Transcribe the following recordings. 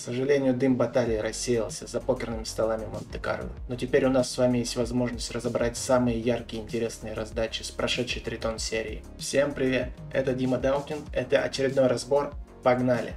сожалению, дым баталии рассеялся за покерными столами Монте-Карло. Но теперь у нас с вами есть возможность разобрать самые яркие и интересные раздачи с прошедшей Тритон серии. Всем привет! Это Дима Даутин, это очередной разбор. Погнали!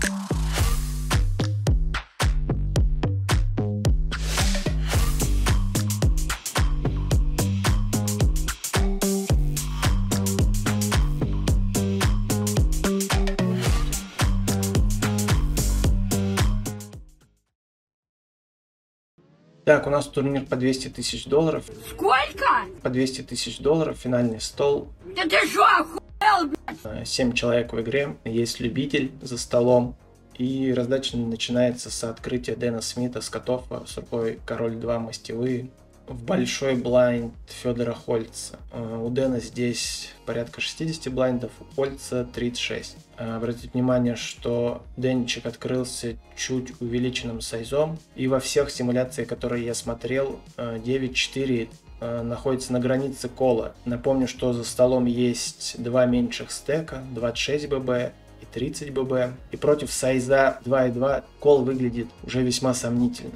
Так, у нас турнир по 200 тысяч долларов. Сколько? По 200 тысяч долларов, финальный стол. Да ты шо, охуел, блядь? 7 человек в игре, есть любитель за столом. И раздача начинается с открытия Дэна Смита, Скотова с рукой король 2 мастевые. В большой блайнд Федора Хольца. У Дэна здесь порядка 60 блайндов, у Хольца 36. Обратите внимание, что Дэнчик открылся чуть увеличенным сайзом. И во всех симуляциях, которые я смотрел, 9-4 находится на границе кола. Напомню, что за столом есть два меньших стека, 26 ББ и 30 ББ. И против сайза 2.2 кол выглядит уже весьма сомнительно.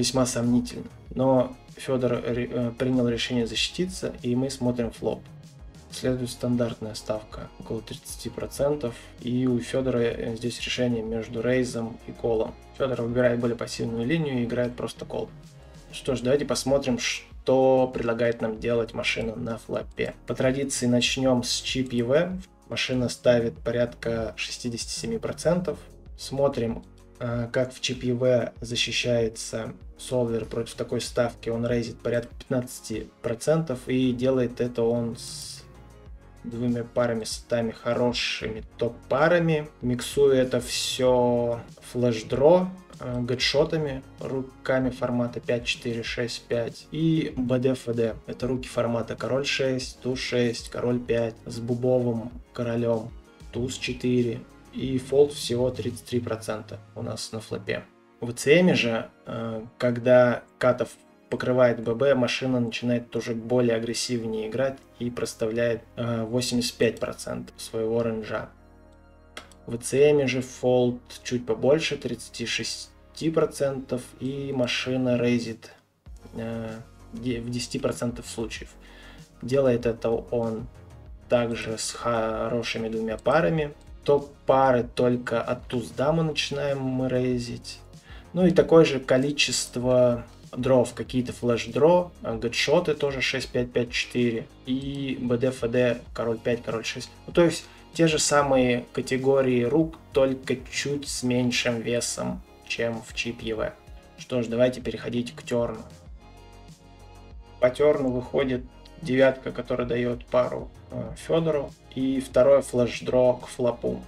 Но Федор принял решение защититься, и мы смотрим флоп. Следует стандартная ставка, около 30%. И у Федора здесь решение между рейзом и колом. Федор выбирает более пассивную линию и играет просто кол. Что ж, давайте посмотрим, что предлагает нам делать машина на флопе. По традиции начнем с чип EV. Машина ставит порядка 67%. Смотрим, как в чип EV защищается солвер против такой ставки. Он рейзит порядка 15%, и делает это он с двумя парами сетами, хорошими топ-парами. Миксую это все флеш-дро, гэдшотами, руками формата 5, 4, 6, 5 и БД-ФД. Это руки формата король 6, туз 6, король 5 с бубовым королем, туз 4 и фолд всего 33% у нас на флопе. В ЦМе же, когда Катов покрывает ББ, машина начинает уже более агрессивнее играть и проставляет 85% своего рейнджа. В ЦМе же фолд чуть побольше, 36%, и машина рейзит в 10% случаев. Делает это он также с хорошими двумя парами. Топ-пары только от туз-дамы начинаем мы рейзить. Ну и такое же количество дров, какие-то флеш-дро, гэдшоты тоже 6, 5, 5, 4 и БД-ФД король 5, король 6. Ну, то есть те же самые категории рук, только чуть с меньшим весом, чем в чип EV. Что ж, давайте переходить к терну. По терну выходит девятка, которая дает пару Федору, и второе флеш-дро к флопу.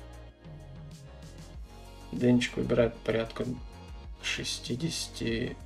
Денчик выбирает порядка 65%,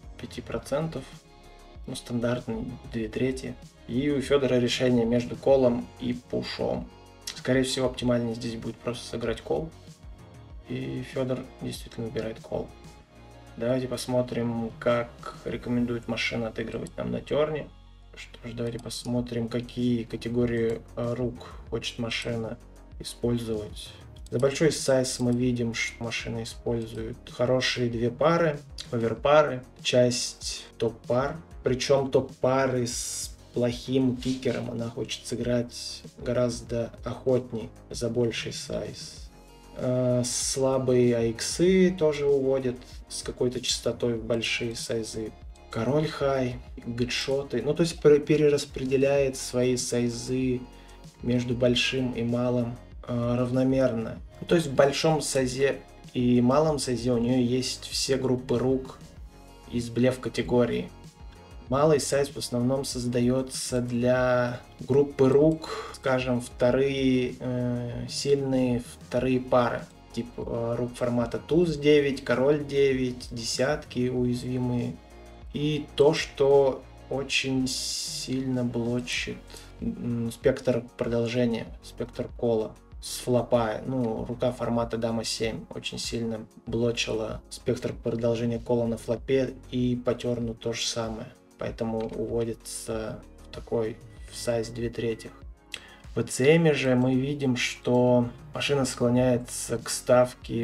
ну стандартный 2/3. И у Федора решение между колом и пушом. Скорее всего, оптимальнее здесь будет просто сыграть кол. И Федор действительно выбирает кол. Давайте посмотрим, как рекомендует машина отыгрывать нам на терне. Что ж, давайте посмотрим, какие категории рук хочет машина использовать. За большой сайз мы видим, что машина использует хорошие две пары, оверпары, часть топ-пар. Причем топ-пары с плохим кикером она хочет сыграть гораздо охотней за больший сайз. Слабые аиксы тоже уводят с какой-то частотой в большие сайзы. Король хай, гэдшоты. Ну, то есть перераспределяет свои сайзы между большим и малым равномерно. То есть в большом сайзе и малом сайзе у нее есть все группы рук из блеф категории. Малый сайз в основном создается для группы рук, скажем, вторые сильные вторые пары. Типа рук формата туз 9, король 9, десятки уязвимые. И то, что очень сильно блочит спектр продолжения, спектр кола с флопа. Ну, рука формата дама 7 очень сильно блочила спектр продолжения кола на флопе, и по терну то же самое. Поэтому уводится в такой в сайз 2/3. В ЦМе же мы видим, что машина склоняется к ставке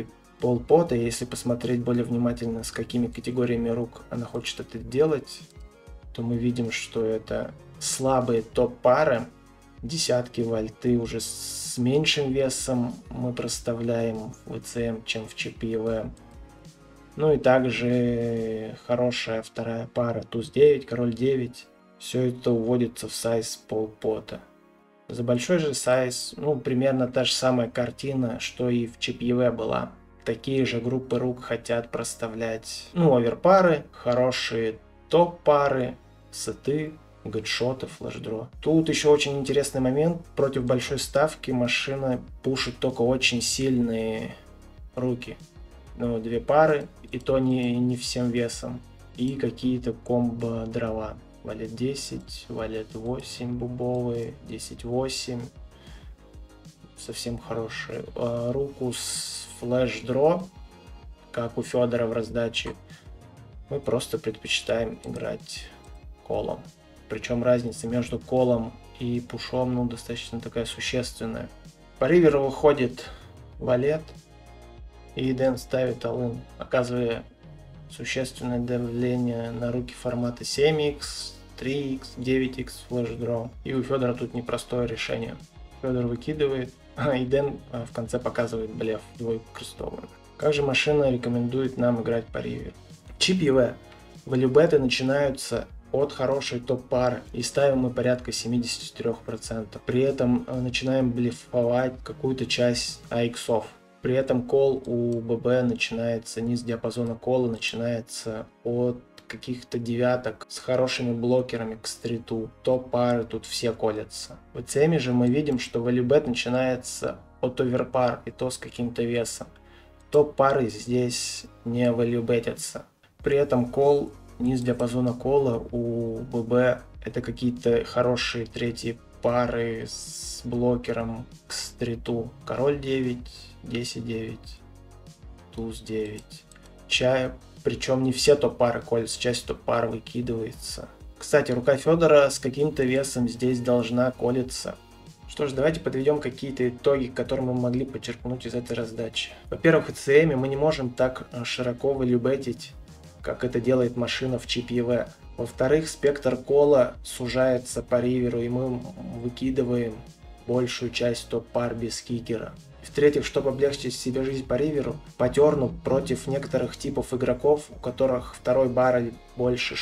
полпота. Если посмотреть более внимательно, с какими категориями рук она хочет это делать, то мы видим, что это слабые топ-пары, десятки вольты уже с меньшим весом мы проставляем в ВЦМ, чем в ЧП-ЕВ. Ну и также хорошая вторая пара, туз 9, король 9. Все это уводится в сайз полпота. За большой же сайз, примерно та же самая картина, что и в ЧП-ЕВ была. Такие же группы рук хотят проставлять, оверпары, хорошие топ-пары, сеты, гэдшоты, флешдро. Тут еще очень интересный момент. Против большой ставки машина пушит только очень сильные руки. Две пары, и то не всем весом. И какие-то комбо дрова. Валет 10, валет 8 бубовые, 10-8. Совсем хорошие. Руку с флеш-дро, как у Федора в раздаче, мы просто предпочитаем играть колом. Причем разница между колом и пушом достаточно такая существенная. По риверу выходит валет, и Дэн ставит all-in, оказывая существенное давление на руки формата 7х, 3х, 9х флеш-дро. И у Федора тут непростое решение. Федор выкидывает, и Дэн в конце показывает блеф, двойку крестовую. Как же машина рекомендует нам играть по риверу? ЧП-ЕВ. Валюбеты начинаются от хорошей топ-пары, и ставим мы порядка 73%. При этом начинаем блефовать какую-то часть АИКсов. При этом кол у ББ начинается, низ диапазона кола начинается от каких-то девяток с хорошими блокерами к стриту. Топ-пары тут все колятся. В ЦМ же мы видим, что валюбет начинается от оверпар, и то с каким-то весом. Топ-пары здесь не валюбетятся. При этом кол, низ диапазона кола у ББ это какие-то хорошие третьи пары с блокером к стриту. Король 9, 10-9, туз 9, чай. Причем не все топ-пары колятся, часть топ-пар выкидывается. Кстати, рука Федора с каким-то весом здесь должна колиться. Что ж, давайте подведем какие-то итоги, которые мы могли почерпнуть из этой раздачи. Во-первых, в ЦМ мы не можем так широко валюбетить, как это делает машина в ЧП-ЕВ. Во-вторых, спектр кола сужается по риверу, и мы выкидываем большую часть топ-пар без кикера. В-третьих, чтобы облегчить себе жизнь по риверу, по терну против некоторых типов игроков, у которых второй баррель больше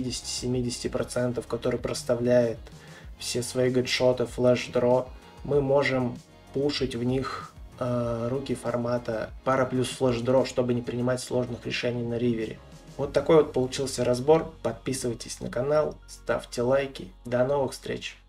60-70%, который проставляет все свои гэдшоты, флеш-дро, мы можем пушить в них руки формата пара плюс флеш-дро, чтобы не принимать сложных решений на ривере. Вот такой вот получился разбор. Подписывайтесь на канал, ставьте лайки. До новых встреч!